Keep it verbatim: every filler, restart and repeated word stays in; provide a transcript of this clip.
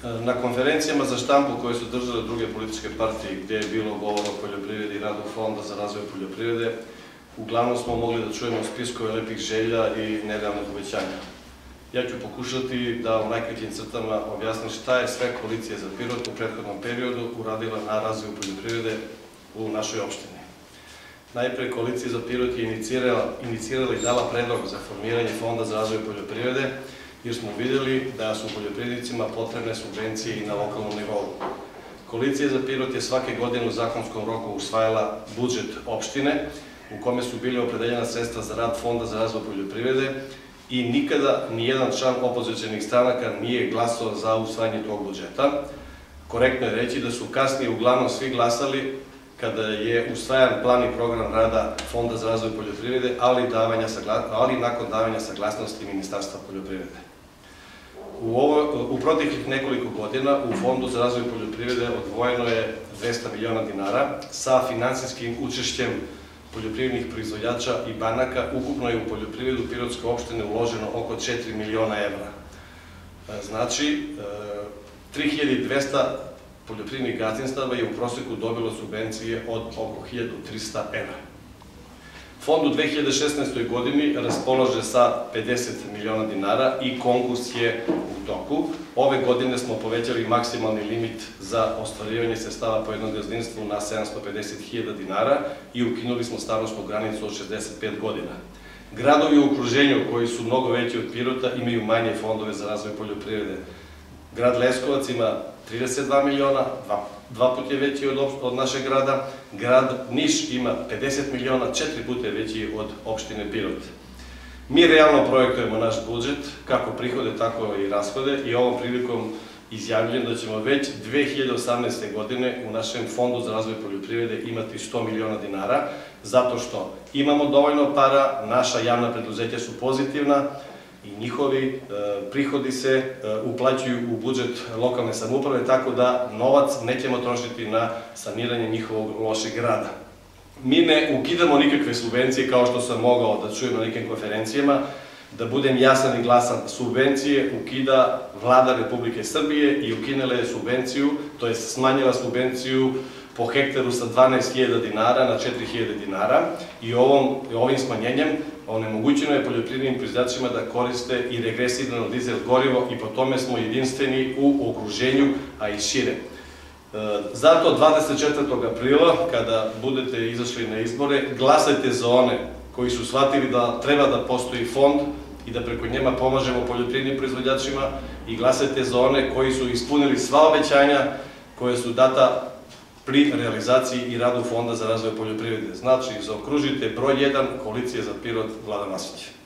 Na konferencijama za štampu koje su držale druge političke partije, gdje je bilo govor o poljoprivredi i radu Fonda za razvoj poljoprivrede, uglavnom smo mogli da čujemo spiskove lepih želja i nerealnih obećanja. Ja ću pokušati da u najkraćim crtama objasnim šta je sve Koalicija za Pirot u prethodnom periodu uradila na razvoju poljoprivrede u našoj opštini. Najpre, Koalicija za Pirot je inicirala i dala predlog za formiranje Fonda za razvoj poljoprivrede, jer smo vidjeli da su poljoprivrednicima potrebne subvencije i na lokalnom nivou. Koalicija za Pirot je svake godine u zakonskom roku usvajala budžet opštine, u kome su bili opredeljena sredstva za rad Fonda za razvoj poljoprivrede i nikada nijedan član opozicionih stranaka nije glasao za usvajanje tog budžeta. Korektno je reći da su kasnije uglavnom svi glasali kada je usvajan plan i program rada Fonda za razvoj poljoprivrede, ali, ali nakon davanja saglasnosti Ministarstva poljoprivrede. U, ovo, u proteklih nekoliko godina u Fondu za razvoj poljoprivrede odvojeno je dvesta miliona dinara sa finansijskim učešćem poljoprivrednih proizvođača i banaka. Ukupno je u poljoprivredu Pirotske opštine uloženo oko četiri miliona evra. Znači, tri hiljade dvesta poljoprivrednih gazdinstava je u proseku dobilo subvencije od oko hiljadu trista evra. Fond u dve hiljade šesnaestoj godini raspolaže sa pedeset miliona dinara i konkurs je u toku. Ove godine smo povećali maksimalni limit za ostvarivanje sredstava po jednom gazdinstvu na sedamsto pedeset hiljada dinara i ukinuli smo starosnu granicu od šezdeset pet godina. Gradovi u okruženju koji su mnogo veći od Pirota imaju manje fondove za razvoj poljoprivrede. Grad Leskovac ima trideset dva miliona, dva puta je veći od našeg grada. Grad Niš ima pedeset miliona, četiri puta je veći od opštine Pirot. Mi realno projektujemo naš budžet, kako prihode, tako i rashode, i ovom prilikom izjavljujem da ćemo već dve hiljade osamnaeste. godine u našem Fondu za razvoj poljoprivrede imati sto miliona dinara, zato što imamo dovoljno para, naša javna preduzeća su pozitivna, i njihovi prihodi se uplaćuju u budžet lokalne samouprave, tako da novac nećemo trošiti na saniranje njihovog lošeg rada. Mi ne ukidamo nikakve subvencije, kao što sam mogao da čujem na nekim konferencijama. Da budem jasan i glasan, subvencije ukida Vlada Republike Srbije i ukinula je subvenciju, to je smanjila subvenciju po hektaru sa dvanaest hiljada dinara na četiri hiljade dinara i ovim smanjenjem onemogućeno je poljoprivrednim proizvođačima da koriste i regresirano dizel gorivo i po tome smo jedinstveni u okruženju, a i šire. Zato dvadeset četvrtog aprila, kada budete izašli na izbore, glasajte za one koji su shvatili da treba da postoji fond i da preko njega pomažemo poljoprivrednim proizvođačima, i glasajte za one koji su ispunili sva obećanja koje su data pri realizaciji i radu Fonda za razvoj poljoprivrede. Znači, zaokružite broj jedan, Koalicija za Pirot, Vladan Vasić.